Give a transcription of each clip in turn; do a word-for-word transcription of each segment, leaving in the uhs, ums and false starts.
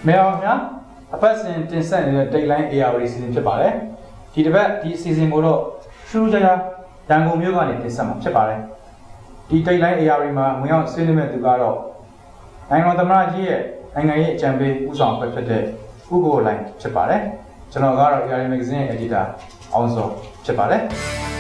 没有呀，阿爸是真生的对来 A R 的事情ဖြစ်ပါတယ်။ဒီတစ်ပတ်ဒီအစီအစဉ်ကိုတော့ထူးခြားခြားရန်ကုန်မြို့ကနေတင်ဆက်မှာဖြစ်ပါတယ်။ဒီ对来 A R မှာဝင်ရောက်ဆွေးနွေးမဲ့သူကတော့နိုင်ငံတော်သမ္မတကြီးရဲ့နိုင်ငံရေးအကြံပေးဦးဆောင်ဖွဲ့ဖြစ်တဲ့ဥက္ကိုလိုင်းဖြစ်ပါတယ်။ကျွန်တော်ကတော့ A R Magazine ရဲ့ editor အောင်စောဖြစ်ပါတယ်။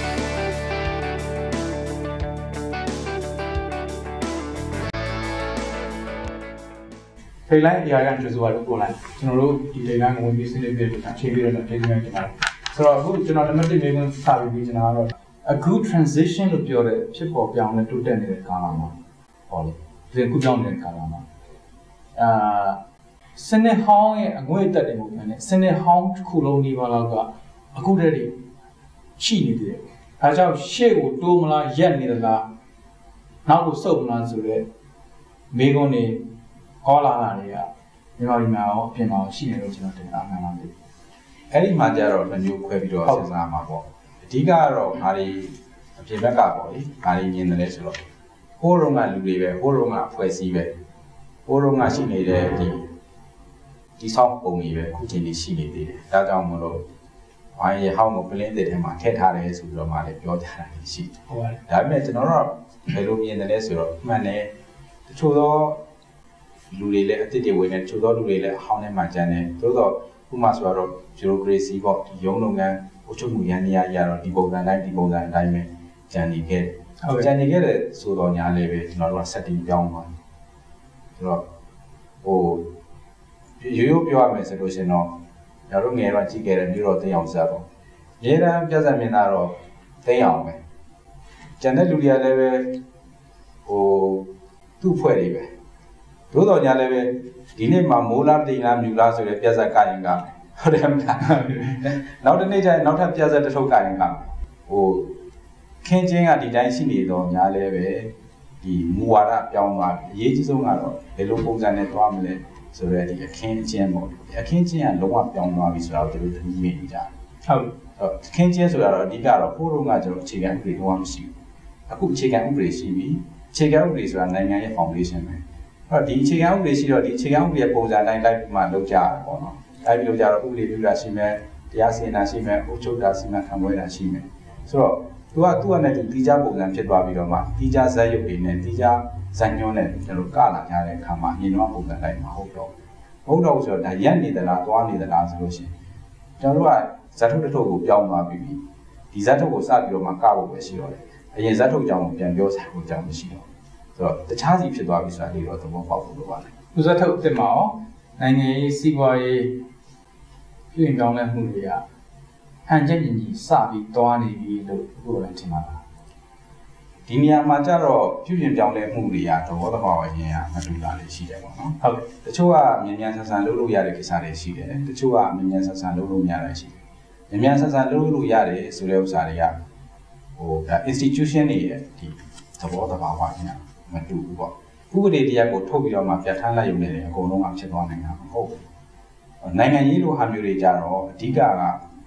ထိတ်လိုက် A R ကကျွေးစွာလို့ပို့လိုက်ကျွန်တော်တို့ဒီထိတ်လိုက်ကိုဝင်ပြီးဆွေးနွေးပြတဲ့အခါချိန်ပြီးတော့ထိတ်လိုက်တင်ပါတယ်ဆိုတော့အခုကျွန်တော်နံပါတ်တစ်မိကုန်းစပြီးကျွန်တော်ကတော့ a good transition လို့ပြောတဲ့ဖြစ်ပေါ်ပြောင်းလဲတိုးတက်နေတဲ့ကာလမှာဟောလေဒီခုပြောင်းနေတဲ့ကာလမှာအာစနစ်ဟောင်းရဲ့အငွေ့တက်တယ်မဟုတ်ဘူးနဲ့စနစ်ဟောင်းတစ်ခုလုံးဒီပါတော့ကအခုတည်းကရှိနေတယ်အဲကြောင့်ရှေ့ကိုတိုးမလားရက်နေသလားနောက်ကိုစုပ်မလားဆိုတော့မိကုန်းနေခေါ်လာတာတွေကမြန်မာပြည်မှာရောအပြင်မှာရှိနေလို့ကျွန်တော်တင်အားမှန်ပါပြီအဲ့ဒီမှာကျတော့တစ်မျိုးခွဲပြီးတော့စဉ်းစားမှာပေါ့အဓိကတော့ဒါတွေအပြင်ဘက်ကပေါ့လေဒါတွေမြင်တယ်လဲဆိုတော့ဟိုးတုန်းကလူတွေပဲဟိုးတုန်းကအဖွဲ့အစည်းပဲဟိုးတုန်းကရှိနေတဲ့ဒီဒီဆောက်ပုံတွေပဲခုချိန်ကြီးရှိနေသေးတယ်ဒါကြောင့်မလို့ဝိုင်းရဟောင်းကိုပလင်းတဲ့ထဲမှာထည့်ထားတယ်ဆိုပြီးတော့မှလည်းပြောကြတာရှိတယ်ဟုတ်ပါတယ်ဒါပေမဲ့ကျွန်တော်တို့ဘယ်လိုမြင်တယ်လဲဆိုတော့မှန်တယ်တချို့သောလူတွေလည်းအစ်စ်တွေဝင်နေတချို့သောလူတွေလည်းအဟောင်းထဲမှာကျန်တယ်သို့တော့ဥပမာဆိုတော့ bureaucracy ပေါ့ဒီရုံးလုပ်ငန်းအုပ်ချုပ်မှုရန်နေရာကြီးကတော့ဒီပုံစံတိုင်းဒီပုံစံအတိုင်းပဲကျန်နေခဲ့တယ်ကျန်နေခဲ့တဲ့ဆိုတော့ညာလည်းပဲကျွန်တော်တို့က setting ပြောင်းသွားတယ်ဆိုတော့ဟိုရိုးရိုးပြောရမယ်ဆိုလို့ရှိရင်တော့ကျွန်တော်တို့ငယ်တော့ကြည့်ခဲ့တဲ့မြို့တော်သိအောင်ဇက်ပေါ့ရေတန်းပြဿနာမြင်တာတော့သိအောင်ပဲကျန်တဲ့လူတွေကလည်းပဲဟိုသူ့ဖွဲ့တွေပဲသို့တော်ညာလည်းပဲဒီနေ့မှာမိုးလားတိမ်လားမြူလားဆိုတဲ့ပြဿနာကရင်ကဟုတ်တယ်မလားနောက်တစ်နေ့ကျရင်နောက်ထပ်ပြဿနာတစ်ထုပ်ကရင်ကဟိုခင်းချင်းကဒီတိုင်းရှိနေတော့ညာလည်းပဲဒီမူဝါဒပြောင်းသွားပြီအရေးကြီးဆုံးကတော့ဘယ်လိုပုံစံနဲ့သွားမလဲဆိုတော့ဒီအခင်းချင်းပေါ့အခင်းချင်းကလုံးဝပြောင်းသွားပြီဆိုတော့သူတို့သတိမိနေကြတယ်ဟုတ်အခင်းချင်းဆိုတာတော့အဓိကတော့ဖိုးတုံးကကျွန်တော်အခြေခံဥပဒေတော့မရှိဘူးအခုအခြေခံဥပဒေရှိပြီအခြေခံဥပဒေဆိုတာနိုင်ငံရဲ့ foundation ပဲအဲ့တော့ဒီအခြေခံဥပဒေရှိတော့ဒီအခြေခံဥပဒေရဲ့ပုံစံတိုင်းလိုက်ပြီးမှလုပ်ကြရတယ်ပေါ့နော်လိုက်ပြီးလုပ်ကြတော့ဥပဒေပြုတာရှိမယ်တရားစီရင်တာရှိမယ်အုပ်ချုပ်တာစီမံခန့်ခွဲတာရှိမယ်ဆိုတော့သူကသူ့အနေနဲ့တီးခြားပုံစံဖြစ်သွားပြီးတော့မှတီးခြားဇက်ရုပ်တွေနဲ့တီးခြားဇက်ညွှန်းနဲ့ကျွန်တော်ကလာကြတဲ့အခါမှာအရင်တော့ပုံစံတိုင်းမဟုတ်တော့မဟုတ်တော့ဆိုတော့ဒါရက်နေသလားသွားနေသလားဆိုလို့ရှိရင်ကျွန်တော်တို့ကဇက်ထုတ်တစ်ထုပ်ကိုပြောင်းသွားပြီးပြီဒီဇက်ထုတ်ကိုစပြီးတော့မှကဖို့ပဲရှိတော့တယ်အရင်ဇက်ထုတ်အကြောင်းကိုပြန်ပြောဆိုင်ဖို့အကြောင်းမရှိတော့ဆိုတော့တခြားစီဖြစ်သွားပြီဆိုတာလေးတော့သဘောပေါက်ဖို့လိုပါတယ်။ဥစားထုတ်အစ်စ်မှာရောနိုင်ငံရေးစီးပွားရေးပြည်ပြောင်းလဲမှုတွေကဟန်ချက်ညီညီစပြီးတွားနေပြီလို့ပြောရထင်ပါလား။ဒီနေရာမှာကျတော့ပြည်ပြင်ပြောင်းလဲမှုတွေကသဘောတဘာဝချင်းကမတူတာလေးရှိတယ်ပေါ့နော်။ဟုတ်။တချို့ကမြန်မြန်ဆန်ဆန်လုပ်လို့ရတဲ့ကိစ္စတွေရှိတယ်။တချို့ကမြန်မြန်ဆန်ဆန်လုပ်လို့မရတာရှိတယ်။မြန်မြန်ဆန်ဆန်လုပ်လို့ရတယ်ဆိုတဲ့ဥစ္စာတွေကဟိုဒါ institution တွေရဲ့ဒီသဘောတဘာဝချင်းမတူဘူးပေါ့ဥပဒေတရားကိုထုတ်ပြီးတော့မှပြဋ္ဌာန်းလိုက်ရုံနဲ့အကုန်လုံးကဖြစ်သွားနိုင်တာမဟုတ်ဘူးနိုင်ငံရေးလိုဟာမျိုးတွေကြတော့အဓိကက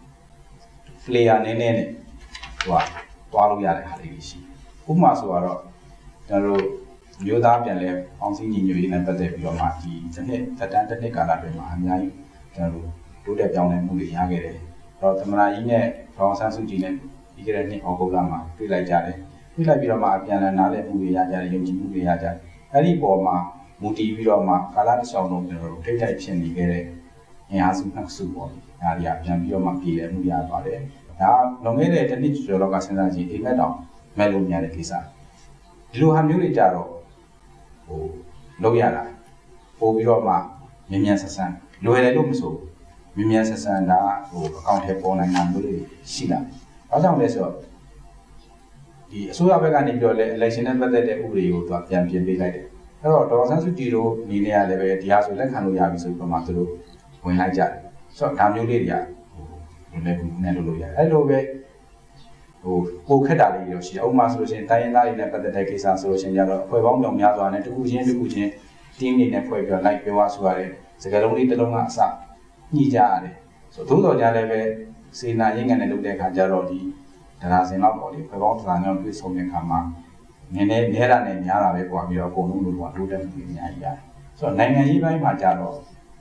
player နည်းနည်းနဲ့ဟိုကတွားလို့ရတဲ့ဟာလေးရှိဥပမာဆိုတော့ကျွန်တော်တို့မျိုးသားပြန်လဲပေါင်းစည်းညီညွတ်ရေးနဲ့ပတ်သက်ပြီးတော့မှဒီတစ်နှစ်သက်တမ်းတစ်နှစ်ကာလအတွင်းမှာအများကြီးကျွန်တော်တို့တိုးတက်ပြောင်းလဲမှုတွေရခဲ့တယ်အဲ့တော့သမ္မတကြီးနဲ့ဒေါအောင်ဆန်းစုကြည်နဲ့ဒီကနေ့နှစ်ဩဂုတ်လမှာတွေ့လိုက်ကြတယ်ပြလိုက်ပြီးတော့မှအပြန်အလှန်နားလည်မှုတွေရကြတယ်ယုံကြည်မှုတွေရကြတယ်အဲ့ဒီပေါ်မှာမူတည်ပြီးတော့မှကာလတစ်လျှောက်လုံးကျွန်တော်တို့ထိတ်တိုက်ဖြစ်နေခဲ့တဲ့အင်အားစုနှစ်စုပေါ့ဒါတွေကပြန်ပြီးတော့မှပြည်လည်မှုရပါတယ်ဒါလွန်ခဲ့တဲ့တစ်နှစ်ကျော်လောက်ကစဉ်းစားကြည့်အိမ်မက်တောင်မဲ့လို့များတဲ့ကိစ္စဒီလိုဟာမျိုးတွေကြတော့ဟိုလုပ်ရတာပို့ပြီးတော့မှမြင်မြန်ဆက်ဆံလွယ်တယ်လို့မဆိုမြင်မြန်ဆက်ဆံတာဟိုအကောင့်ထဲပေါ်နိုင်တာမျိုးတွေရှိလာဘာကြောင့်လဲဆိုတော့ဒီအစိုးရဘက်ကနေပြောလဲ election နဲ့ပတ်သက်တဲ့ဥပဒေကိုသူကပြန်ပြင်ပေးလိုက်တယ်။အဲ့တော့ဒေါ်ဆန်းစုကြည်တို့နေနေရလည်းပဲဒီဟာဆိုလက်ခံလို့ရပြီဆိုပြီးတော့မှသူတို့ဝင်လိုက်ကြတယ်။ဆိုတော့ဒါမျိုးလေးတွေကဟိုလည်းကူနဲ့လုပ်လို့ရတယ်။အဲ့လိုပဲဟိုပိုခက်တာလေးတွေရှိတယ်။ဥပမာဆိုလို့ရှိရင်တိုင်းရင်းသားတွေနဲ့ပတ်သက်တဲ့ကိစ္စဆိုလို့ရှိရင်ကြတော့အဖွဲ့ပေါင်းမြောင်များစွာနဲ့တစ်ခုချင်းတစ်ခုချင်း team တွေနဲ့ဖွဲ့ပြီးတော့ like ပြောရဆိုရတယ်။စကားလုံးလေးတစ်လုံးကအစညှိကြရတယ်။ဆိုတော့သို့တော်ကြလည်းပဲစေနာရင်းငံနဲ့လုပ်တဲ့အခါကျတော့ဒီဒါသာစင်တော့ပေါ့လေဖွဲ့ပေါင်းသံကြောင့်တွေ့ဆုံတဲ့အခါမှာနည်းနည်းနဲတာနဲ့များတာပဲပွားပြီးတော့အကုန်လုံးလို့ကတိုးတက်မှုအများကြီးရတယ်။ဆိုတော့နိုင်ငံရေးပိုင်းမှာကြတော့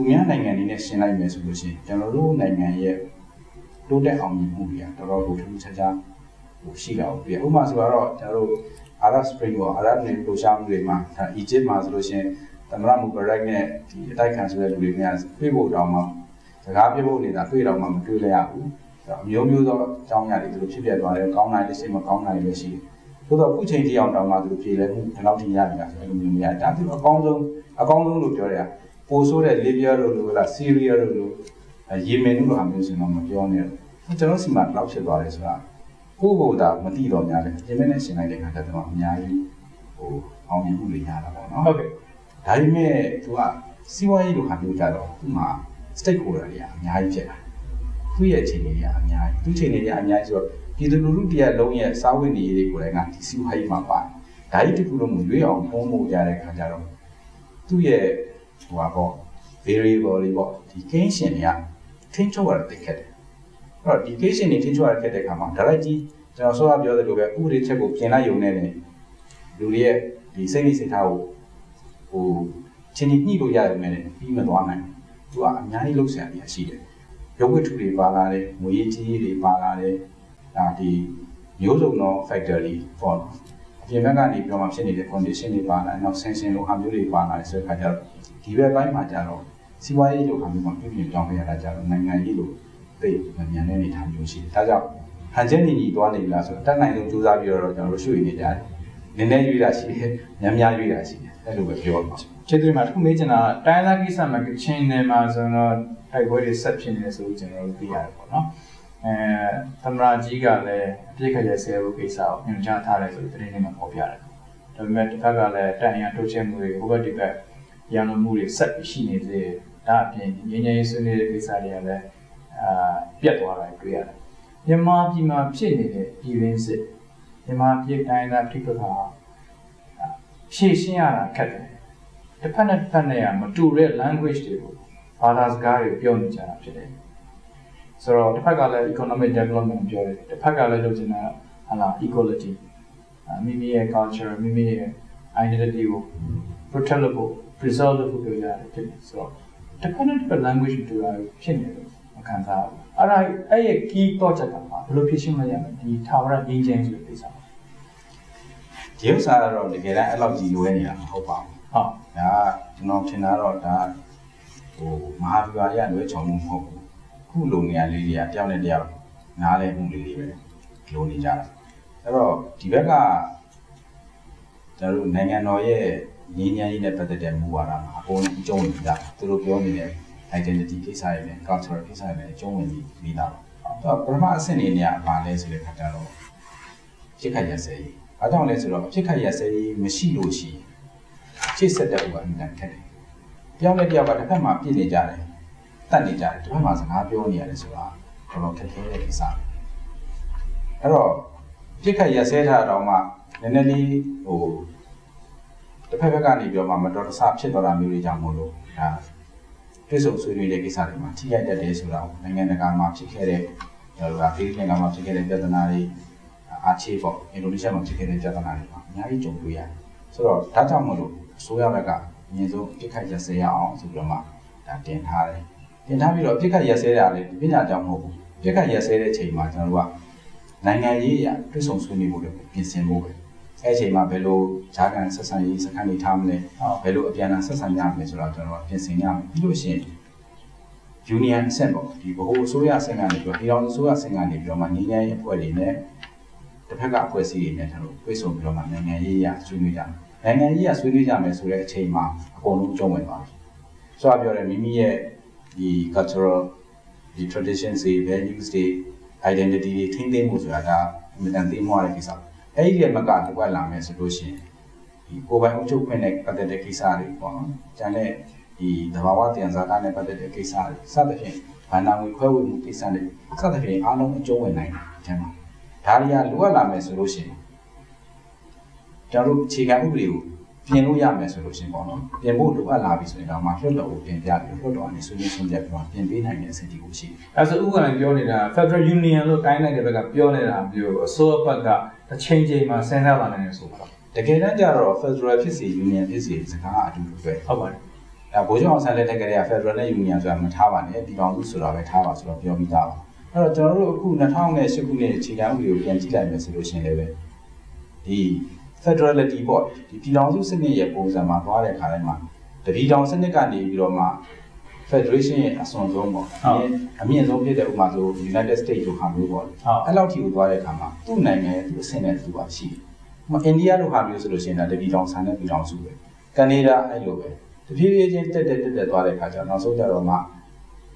သူများနိုင်ငံတွေနဲ့ရှင်းလိုက်မယ်ဆိုလို့ရှိရင်ကျွန်တော်တို့နိုင်ငံရဲ့တိုးတက်အောင်မြင်မှုတွေကတော်တော်ကိုထူးခြားခြားဟိုရှိတာကိုပြဥပမာဆိုတော့ကျွန်တော်တို့ Arab Spring ကို Arab နဲ့ပူရှားမှုတွေမှာဒါ Egypt မှာဆိုလို့ရှိရင်သမရမူဘရက်နဲ့ဒီအတိုက်ခံဆိုတဲ့လူတွေများတွေ့ဖို့တောင်းမှစကားပြောဖို့နေတာတွေ့တော့မှမတွေ့လဲရဘူးအမျိုးမျိုးသောအကြောင်းအရာတွေသူတို့ဖြစ်ပြသွားတယ်ကောင်းနိုင်တဲ့စိတ်မကောင်းနိုင်လည်းရှိတယ်သို့တော့အခုချိန်ထိအောင်တောင်းမှသူတို့ပြေလဲမှုဒီလောက်ထိရပြီလားဆိုလိုမျိုးများဒါသူအကောင်းဆုံးအကောင်းဆုံးလို့ပြောတယ်ပိုဆိုးတဲ့ Libya တို့လိုလား Syria တို့လို Yemen တို့လိုဟာမျိုးစင်တော့မပြောနဲ့ကျွန်တော်စီမှာလောက်ဖြစ်သွားတယ်ဆိုတာကိုယ့်ကိုယ်သာမသိတော့များတယ်ဒီမဲ့နဲ့ရှင်းလိုက်တဲ့အခါကျတော့အများကြီးဟိုအောင်မြင်မှုတွေရတာပေါ့နော်ဟုတ်ကဲ့ဒါပေမဲ့သူကစီးပွားရေးလိုဟာမျိုးကြတော့သူ့မှာ stakeholder တွေကအများကြီးဖြစ်တာသူ့ရဲ့အခြေအနေတွေကအများကြီးသူ့အခြေအနေတွေအများကြီးဆိုတော့ပြည်သူလူထုတရားလုံးရဲ့စာဝတ်နေရေးတွေကိုလည်းငါဒီစီးပွားရေးမှာပါတယ်ဒါကြီးတခုလုံးကိုရွေးအောင်ဖုံးဖို့ရတဲ့အခါကျတော့သူ့ရဲ့ဟိုပါပေါ့ variable တွေပေါ့ဒီ gain ရှင်တွေကထင်းချုပ်ရတဲ့ခက်တယ်အဲ့တော့ဒီ gain ရှင်တွေထင်းချုပ်ရတဲ့ခက်တဲ့အခါမှာ direct ကြီးကျွန်တော်ဆောရပြောသလိုပဲဥပဒေချက်ကိုပြင်လိုက်ရုံနဲ့လေလူတွေရဲ့ဒီစိတ်နိစိတ်ထားကိုဟိုချင်းကြီးညှိလို့ရရုံနဲ့ပြီးမသွားနိုင်သူကအများကြီးလှုပ်ရှားနေရရှိတယ်ရုပ်ဝတ္ထုတွေပါလာတယ်ငွေကြီးတွေပါလာတယ်ဒါဒီမျိုးစုံသော factor တွေပေါ့နော်အပြင်ဘက်ကနေပြောမှဖြစ်နေတဲ့ condition တွေပါလာနောက် sanction လိုဟာမျိုးတွေပါလာတယ်ဆိုတဲ့အခါကျတော့ဒီဘက်ပိုင်းမှာကျတော့စီးပွားရေးလိုဟာမျိုးမှာပြပြပြောင်းပြရတာကျတော့နိုင်ငံရေးလိုသိမမြန်တဲ့အနေအထားမျိုးရှိတယ်ဒါကြောင့်ဟန်ချက်ညီညီသွားနေပြီလားဆိုတော့တက်နိုင်ဆုံးကြိုးစားပြီးတော့ကျွန်တော်တို့ရွှေ့နေကြတယ်နည်းနည်းရွေးတာရှိတယ်များများရွေးတာရှိတယ်အဲ့လိုပဲပြောပါကျေးဇူးမှာတစ်ခုမေးချင်တာတိုင်းသားကိစ္စမှာချင်းနယ်မှာဆိုတော့တိုက်ပွဲတွေဆက်ဖြစ်နေတယ်ဆိုလို့ကျွန်တော်တို့သိရတယ်ပေါ့နော်အဲသမရာကြီးကလည်းအပြစ်ခရဆဲဖို့ကိစ္စကိုညွှန်ကြားထားတယ်ဆိုပြီးသတင်းတွေမှာပေါ်ပြတယ်ဒါပေမဲ့တစ်ခါကလည်းတန်ရန်ထုတ်ချက်မှုတွေဟိုဘက်ဒီဘက်ရန်လိုမှုတွေဆက်ပြီးရှိနေသေးတယ်ဒါအပြင်ငြိမ်းချမ်းရေးဆွေးနွေးတဲ့ကိစ္စတွေကလည်းအာပြတ်သွားတာတွေ့ရတယ်မြန်မာပြည်မှာဖြစ်နေတဲ့ပြည်ရင်းစစ်မြန်မာပြည်တိုင်းသားပြည်ပကရှေ့ရှင်းရတာခက်တယ်တစ်ဖက်နဲ့တစ်ဖက်နဲ့မတူတဲ့ language တွေကိုဘာသာစကားတွေပြောနေကြတာဖြစ်တယ်ဆိုတော့တစ်ဖက်ကလည်း economic development ပြောတယ်တစ်ဖက်ကလည်းလုပ်ချင်တာဟာလား equality မိမိရဲ့ culture မိမိရဲ့ identity ကို protect လုပ်ဖို့ preserve လုပ်ဖို့ပြောရတယ်ဖြစ်တယ်ဆိုတော့တစ်ဖက်နဲ့တစ်ဖက် language တွေတူတာဖြစ်နေတယ်မခံစားဘူးအဲ့ဒါအဲ့ရဲ့ key တော့ချက်ကဘယ်လိုဖြစ်ရှင်းမရမလဲဒီထာဝရငြိမ်းချမ်းဆိုတဲ့ကိစ္စဒီဥစ္စာတော့တကယ်တမ်းအဲ့လောက်ကြီးလွဲနေတာမဟုတ်ပါဘူးဟုတ်ဒါကျွန်တော်ထင်တာတော့ဒါဟိုမဟာဗျူဟာရလွဲချော်မှုမဟုတ်ဘူးခုလိုနေရာလေးတွေကတယောက်နဲ့တယောက်နားလည်မှုလေးတွေပဲလိုနေကြတာအဲ့တော့ဒီဘက်ကကျွန်တော်တို့နိုင်ငံတော်ရဲ့ငြိမ်းချမ်းရေးနဲ့ပတ်သက်တဲ့မူဝါဒမှာအကုန်အကျုံးဝင်ကြသူတို့ပြောနေတဲ့ identity ကိစ္စတွေနဲ့ cultural ကိစ္စတွေနဲ့အကျုံးဝင်ပြီးတာတော့ပထမအဆင့်နေနေရပါလဲဆိုတဲ့ခါကျတော့ဖြစ်ခက်ရစေးဘာကြောင့်လဲဆိုတော့ဖြစ်ခက်ရစေးမရှိလို့ရှိရင်ချစ်ဆက်တဲ့ဘုရားအမြဲခက်တယ်။တယောက်နဲ့တယောက်ကတစ်ဖက်မှာပြည့်နေကြတယ်။တတ်နေကြတယ်။တစ်ဖက်မှာစကားပြောနေရတယ်ဆိုတာတော်တော်ခက်ခဲတဲ့ကိစ္စ။အဲ့တော့ဖြစ်ခက်ရစေးထားတော့မှနည်းနည်းလေးဟိုတစ်ဖက်ဘက်ကနေပြောမှမတော်တဆဖြစ်သွားတာမျိုးတွေကြောင့်မို့လို့ဒါတွစ်ဆုံဆွေးနွေးတဲ့ကိစ္စတွေမှာထိခိုက်တတ်တယ်ဆိုတာကိုနိုင်ငံတကာမှာဖြစ်ခဲ့တဲ့ကျွန်တော်တို့ကဖိလစ်ပိုင်မှာဖြစ်ခဲ့တဲ့ပြဿနာတွေအာချေပေါ့အင်ဒိုနီးရှားမှာဖြစ်ခဲ့တဲ့ပြဿနာတွေမှာအများကြီးကြုံတွေ့ရတယ်။ဆိုတော့ဒါကြောင့်မို့လို့အစိုးရဘက်ကအမြင့်ဆုံးပြစ်ခတ်ရစဲရအောင်ဆိုပြီးတော့မှဒါတင်ထားတယ်။တင်ထားပြီးတော့ပြစ်ခတ်ရစဲတာလည်းပညာကြောင့်မဟုတ်ဘူး။ပြစ်ခတ်ရစဲတဲ့အချိန်မှာကျွန်တော်တို့ကနိုင်ငံရေးအရာတွစ်ဆုံဆွေးနွေးဖို့လည်းပြင်ဆင်ဖို့ပဲ။အဲ့အချိန်မှာဘယ်လိုဂျာကန်ဆက်ဆံရေးစခန်းတွေထားမလဲ။ဘယ်လိုအပြန်အလှန်ဆက်ဆံရမလဲဆိုတော့ကျွန်တော်တို့ပြင်ဆင်ရမယ်။ပြီးလို့ရှိရင် union အဆင့်ပေါ့ဒီဘဟုအစိုးရအဆင့်ကနေပြီးတော့ပြည်ထောင်စုအစိုးရအဆင့်ကနေပြီးတော့မှငြိမ်းချမ်းရေးအဖွဲ့တွေနဲ့တစ်ဖက်ကအဖွဲ့အစည်းတွေနဲ့ကျွန်တော်တို့ပြေဆုံးပြီးတော့မှနိုင်ငံရေးအရာဆွေးနွေးကြမယ်နိုင်ငံရေးအရာဆွေးနွေးကြမယ်ဆိုတဲ့အချိန်မှာအကုန်လုံးကျုံဝင်သွားပြီဆိုတော့ပြောတယ်မိမိရဲ့ဒီ cultural ဒီ traditions တွေ values တွေ identity တွေထိန်းသိမ်းမှုဆိုတာဒါအမြဲတမ်းသိမှွားတဲ့ကိစ္စအဲ့ဒီရဲ့မကတစ်ခွက်လာမယ်ဆိုလို့ရှိရင်ဒီကိုယ်ပိုင်အုပ်ချုပ်ခွင့်နဲ့ပတ်သက်တဲ့ကိစ္စတွေပေါ့နော်ကျန်တဲ့ဒီသဘာဝတရားစာသားနဲ့ပတ်သက်တဲ့ကိစ္စတွေစသဖြင့်ဘာနာငွေခွဲဝေမှုကိစ္စတွေစသဖြင့်အားလုံးအကျုံးဝင်နိုင်တယ်ကျန်ပါဒါတွေကလိုအပ်လာမယ်ဆိုလို့ရှိရင်ကျွန်တော်တို့အခြေခံဥပဒေကိုပြင်လို့ရမယ်ဆိုလို့ရှိရင်ပေါ့နော်ပြင်ဖို့လိုအပ်လာပြီဆိုရင်တော့မှလွှတ်တော်ကိုပြင်ပြပြီးလွှတ်တော်အနေဆွေးနွေးဆုံးဖြတ်ပြီးတော့ပြင်ပေးနိုင်တဲ့အစီအစဉ်ကိုရှိတယ်။အဲဆိုဥက္ကဋ္ဌပြောနေတာ Federal Union လို့တိုင်းနိုင်ငံဘက်ကပြောနေတာမျိုးအစိုးရဘက်ကတစ်ချိန်ချိန်မှာစဉ်းစားလာနိုင်တယ်ဆိုတော့တကယ်တမ်းကျတော့ Federal ဖြစ်စီ Union ဖြစ်စီစကားအတူတူပဲဟုတ်ပါတယ်ဟဒါဘိုးကျောင်းဆန်လက်ထက်ကလေးက Federal Union ဆိုတာမထားပါနဲ့ပြည်တော်စုဆိုတာပဲထားပါဆိုတော့ပြောပြီးသားပါအဲ့တော့ကျွန်တော်တို့အခု၂၀၀၈ခုနှစ်အခြေခံဥပဒေကိုပြန်ကြည့်လိုက်မယ်ဆိုလို့ရှိရင်လည်းပဲဒီ Federality ပေါ့ဒီပြည်တော်စုစနစ်ရဲ့ပုံစံမှာသွားတဲ့အခါတိုင်းမှာတပြည်တော်စနစ်ကနေပြီးတော့မှ Federation ရဲ့အစွန်ဆုံးပေါ့အမြင့်ဆုံးဖြစ်တဲ့ဥပမာဆို United States လိုဟာမျိုးပေါ့အဲ့လောက်ထိကိုသွားတဲ့အခါမှာသူ့နိုင်ငံရဲ့သူအဆင့်နဲ့သူပါရှိတယ်။ဥပမာအိန္ဒိယလိုဟာမျိုးဆိုလို့ရှိရင်တပြည်တော်ဆန်တဲ့ပြည်တော်စုပဲ။ကနေဒါအဲ့လိုပဲ။တဖြည်းဖြည်းချင်းတက်တက်တက်တက်သွားတဲ့အခါကျတော့နောက်ဆုံးကြတော့မှဒီ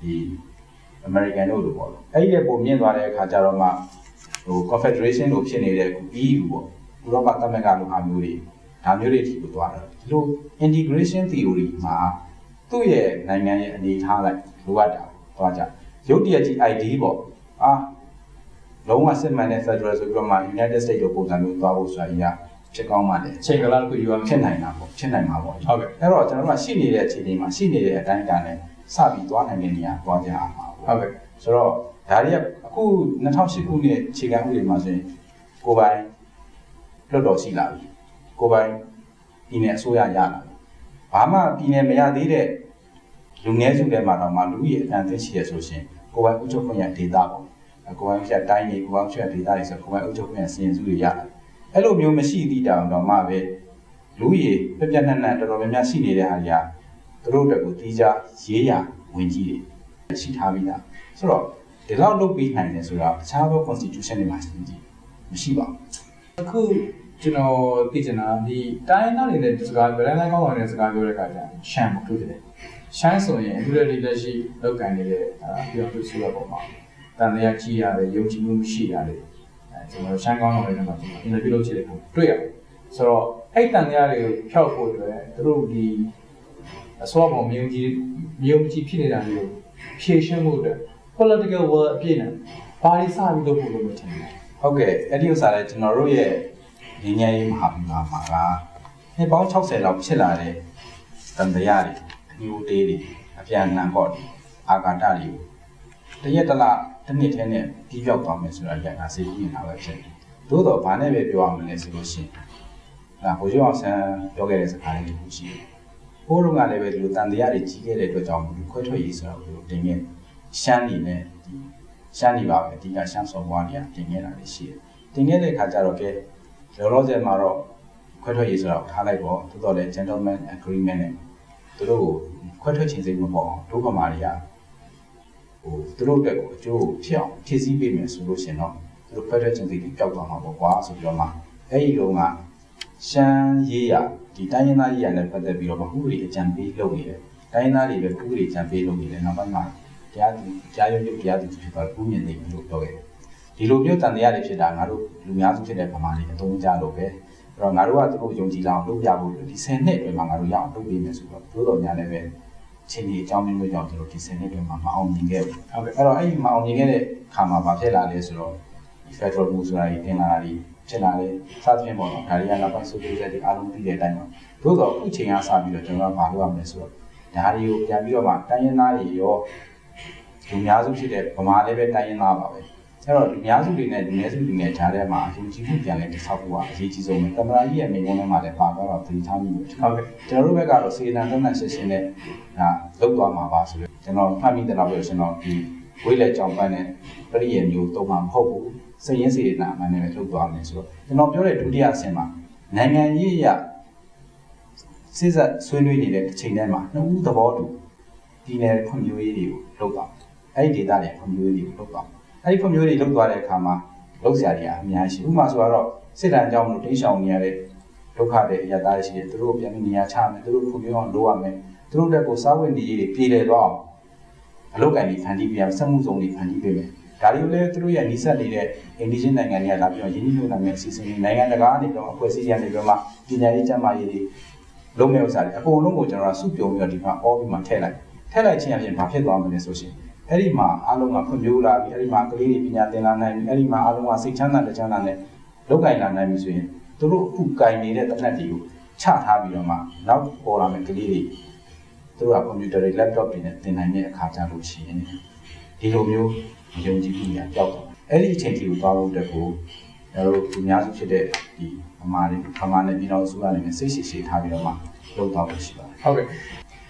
American တို့လိုပေါ့။အဲ့ဒီရဲ့ပုံမြင့်သွားတဲ့အခါကျတော့မှဟို Confederation လိုဖြစ်နေတဲ့ E U ပေါ့။ဥရောပသမဂ္ဂလိုဟာမျိုးတွေဒါမျိုးတွေထိကိုသွားတယ်။ဒီလို integration theory မှာသူ့ရဲ့နိုင်ငံရဲ့အနေထားလိုက်လိုအပ်တာသွားကြရုပ်တရက်ကြီး I D ပေါ့အာလုံးဝစစ်မှန်တဲ့ Federal ဆိုပြီးတော့မှ United States လိုပုံစံမျိုးသွားဖို့ဆိုတာကြီးကဖြစ်ကောင်းမှလည်းချိန်ကလာတစ်ခုယူရဖြစ်နိုင်တာပေါ့ဖြစ်နိုင်မှာပေါ့ဟုတ်ကဲ့အဲ့တော့ကျွန်တော်တို့ကရှိနေတဲ့အခြေအနေမှာရှိနေတဲ့အတိုင်းအတာနဲ့စပြီးသွားနိုင်တဲ့နေရာသွားကြအောင်ပါဟုတ်ကဲ့ဆိုတော့ဒါတွေကအခု၂၀၀၈ခုနှစ်အခြေခံဥပဒေမှာဆိုရင်ကိုယ်ပိုင်လွတ်တော်ရှိလာပြီကိုယ်ပိုင်ပြည်နယ်အစိုးရရလာပြီဘာမှပြည်နယ်မရသေးတဲ့လူငယ်စုတွေမှာတော့မှလူကြီးအတန်သိရှိရဆိုရှင်ကိုယ်ပိုင်ဥချုပ်ခွင့်ရဒေတာပေါ့ကိုယ်ပိုင်ဖြတ်တိုင်းနေကိုယ်ပိုင်ဖြတ်ဒေတာတွေဆိုကိုယ်ပိုင်ဥချုပ်ခွင့်ရစီရင်စုတွေရတယ်အဲ့လိုမျိုးမရှိသည့်တောင်တော့မှပဲလူကြီးပြပြနှံ့နှံ့တော်တော်များများရှိနေတဲ့ဟာတွေကသူတို့တက်ကိုတီးကြရေးရဝင်ကြီးတွေရှိထားပြီးသားဆိုတော့ဒီလောက်လုပ်ပြီးနိုင်တယ်ဆိုတာတခြားသော constitution တွေမှာမရှိပါဘူးအခုကျွန်တော်သိချင်တာဒီတိုင်းသားတွေနဲ့စကားဗလန်လိုင်းကောင်းဆောင်တဲ့စကားပြောတဲ့အခါကျရှမ်းပေါ့သူတယ်ရှမ်းဆိုရင်အခုလက်လက်ရှိလောက်ကန်နေတဲ့အာပြောသူဆိုရပေါ်မှာတန်တရားကြီးရတယ်ယုံကြည်မှုရှိရတယ်အဲကျွန်တော်ရှမ်းကောင်းဆောင်တွေနဲ့မှကျွန်တော်အင်တာဗျူးလုပ်ချင်တဲ့ပုံတွေ့ရတယ်ဆိုတော့အဲ့တန်တရားတွေကိုဖျောက်ဖို့အတွက်သူတို့ဒီအစောပေါ်မြုံကြီးမြုံကြီးဖြစ်နေတာမျိုးဖြည့်ရှင်းမှုအတွက် political will အပြည့်နဲ့ဘာတွေစပြီးလုပ်ဖို့လုပ်လို့ထင်တယ်ဟုတ်ကဲ့အဲ့ဒီဥစ္စာလည်းကျွန်တော်တို့ရဲ့ငင်းငယ်ရေးမဟာဗျူဟာမှာကနှစ်ပေါင်း၆၀လောက်ဖြစ်လာတဲ့တန်တရားတွေအမျိုးတေးတွေအပြန်အလှန်ပေါ့အာကာတတွေကိုတရက်တလတစ်နှစ်ထဲနဲ့ပြီးပြောက်သွားမယ်ဆိုတာကြတာစိတ်ကြီးနေတာပဲဖြစ်တယ်။သို့တော့ဘာနဲ့ပဲပြောရမလဲဆိုလို့ရှိရင်ဒါဘိုးကျောင်းအောင်ဆန်းပြောခဲ့တဲ့စကားလေးတစ်ခုရှိတယ်။ဘိုးတို့ကလည်းပဲဒီလိုတန်တရားတွေကြီးခဲ့တဲ့အတွက်ကြောင့်ခွဲထွက်ရေးဆိုတော့တင်ခဲ့ရှမ်းနေနဲ့ဒီရှမ်းနေပါပဲအဓိကရှမ်းစော်ဘွားတွေကတင်ခဲ့တာလေးရှိတယ်။တင်ခဲ့တဲ့အခါကျတော့ကဲလောလောဆယ်မှာတော့ခွဲထွက်ရေးဆိုတော့ထားလိုက်ပေါ့သို့တော်လည်း gentleman agreement နဲ့သူတို့ကိုခွဲထွက်ခြင်းစိတ်မပေါ့ဒုက္ခမာတွေကဟိုသူတို့တက်ကိုအကျိုးဖြစ်အောင်ဖြည့်ဆည်းပေးမယ်ဆိုလို့ရှင်တော့သူတို့ခွဲထွက်ခြင်းစိတ်ကြီးပျောက်သွားမှာပေါ့ကွာဆိုပြီးတော့မှအဲ့ဒီလုံးကရှမ်းရေးရဒီတိုင်းရင်းသားရေးရနဲ့ပတ်သက်ပြီးတော့ဥပဒေအကြံပေးလုပ်နေတယ်တိုင်းရင်းသားတွေပဲဥပဒေအကြံပေးလုပ်နေတယ်နောက်ပိုင်းမှာတရားသူတရားရုံးချုပ်တရားသူဖြစ်သွားဥမြင့်နေပြီလို့ပြောခဲ့တယ်ဒီလိုမျိုးတန်တရားတွေဖြစ်တာငါတို့လူများစုဖြစ်တဲ့ဗမာတွေအသုံးကြလို့ပဲအဲ့တော့ငါတို့ကသူတို့ယုံကြည်လာအောင်လုပ်ပြဖို့ဒီဆယ်နှစ်အတွင်းမှာငါတို့ရအောင်လုပ်ပေးမယ်ဆိုတော့တို့တော်များလည်းပဲချင်းဒီအကြောင်းမျိုးမျိုးကြောင့်တို့ဒီဆယ်နှစ်အတွင်းမှာမအောင်မြင်ခဲ့ဘူးဟုတ်ကဲ့အဲ့တော့အဲ့ဒီမအောင်မြင်ခဲ့တဲ့ခါမှာဘာဖြစ်လာလဲဆိုတော့ဒီ Federal Move ဆိုတာကြီးတင်လာတာကြီးဖြစ်လာတယ်စသဖြင့်ပေါ့နော်ဒါတွေကနောက်ပိုင်း social media တွေအားလုံးသိတဲ့အတိုင်းပါတို့တော့အခုချိန်ကစပြီးတော့ကျွန်တော်ကဘာလုပ်ရမလဲဆိုတော့ဒါတွေကိုပြန်ပြီးတော့မှတိုင်းရင်းသားတွေရောလူများစုဖြစ်တဲ့ဗမာလည်းပဲတိုင်းရင်းသားပါပဲအဲ့တော့လူများစုတွေနဲ့လူနည်းစုတွေနဲ့ဂျားထဲမှာအယူကြည်မှုပြန်လဲတဆောက်ဖို့ကအရေးကြီးဆုံးပဲတမန်ကြီးရဲ့မိငုံထဲမှာလည်းပါတော့တော့သတိထားမိတယ်ဟုတ်ကဲ့ကျွန်တော်တို့ဘက်ကတော့စေတနာတန်တန်ရှင်းရှင်းနဲ့ဒါလောက်သွားမှာပါဆိုလို့ကျွန်တော်မှတ်မိတယ်လို့ပြောရှင်တော့ဒီဝိလက်ကြောင်ပန်းနဲ့ပရိယေမျိုးတုံးမှာမဟုတ်ဘူးစည်ရင်းစေတနာအမှန်နဲ့လောက်သွားမယ်ဆိုတော့ကျွန်တော်ပြောတဲ့ဒုတိယအဆင့်မှာနိုင်ငံရေးရစိစက်ဆွေးနွေးနေတဲ့တစ်ချိန်တည်းမှာနှစ်ဦးသဘောတူဒီနယ်ဖွံ့ဖြိုးရေးတွေကိုလုပ်ပါအဲ့ဒီဒေတာတွေဖွံ့ဖြိုးရေးတွေကိုလုပ်ပါအဲ့ဒီဖွံ့ဖြိုးရေးလုပ်သွားတဲ့အခါမှာလုပ်စရာတွေအများကြီးဥပမာဆိုတော့စစ်တမ်းကြောင့်မလို့တင်းရှောင်နေရတဲ့ဒုက္ခတွေအရသားရှိတယ်သူတို့ပြန်ပြီးနေရာချမယ်သူတို့ဖွံ့ဖြိုးအောင်လုပ်ရမယ်သူတို့တက်ကိုစားဝတ်နေရေးတွေပြည်လည်သွားအောင်အလုပ်ကန်တွေဖန်တီးပြရစက်မှုစုံတွေဖန်တီးပေးမယ်ဒါတွေကိုလည်းသူတို့ရဲ့နီးစပ်နေတဲ့အိန္ဒိယနိုင်ငံတွေကလာပြီးတော့ယင်းနှိမ့်နှံတဲ့အစီအစဉ်တွေနိုင်ငံတကာအနေနဲ့တော့အဖွဲ့အစည်းရနေပြီးမှပညာရေးကျန်းမာရေးတွေလုံးမဲ့ဥစ္စာတွေအကုန်လုံးကိုကျွန်တော်ကစုပြုံပြီးတော့ဒီမှာအော်ပြီးမှထည့်လိုက်ထည့်လိုက်ခြင်းအပြင်ဘာဖြစ်သွားမလဲဆိုရှင်အဲ့ဒီမှာအားလုံးကဖွံ့ဖြိုးလာပြီအဲ့ဒီမှာကလေးတွေပညာသင်လာနိုင်ပြီအဲ့ဒီမှာအားလုံးကစိတ်ချမ်းသာတဲ့ချမ်းသာနဲ့လောက်ကင်လာနိုင်ပြီဆိုရင်သူတို့အခုကင်နေတဲ့တစ်နက်တွေကိုချထားပြီးတော့မှနောက်ပေါ်လာမယ့်ကလေးတွေသူတို့ကကွန်ပျူတာတွေ laptop တွေနဲ့သင်နိုင်တဲ့အခါကျလို့ရှိရင်ဒီလိုမျိုးယုံကြည်မှုများပျောက်သွားတယ်အဲ့ဒီအချိန်ကြီးကိုသွားဖို့အတွက်ကိုကျွန်တော်တို့အများစုဖြစ်တဲ့ဒီအမားတွေအမားနဲ့ပြည်တော်စုကနေစိတ်ရှိရှိထားပြီးတော့မှလုပ်သွားဖို့ရှိပါတယ်ဟုတ်ကဲ့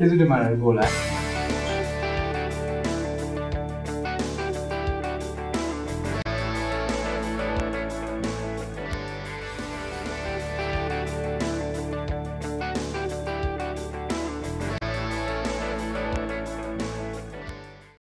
ကျေးဇူးတင်ပါတယ်ကိုလည်း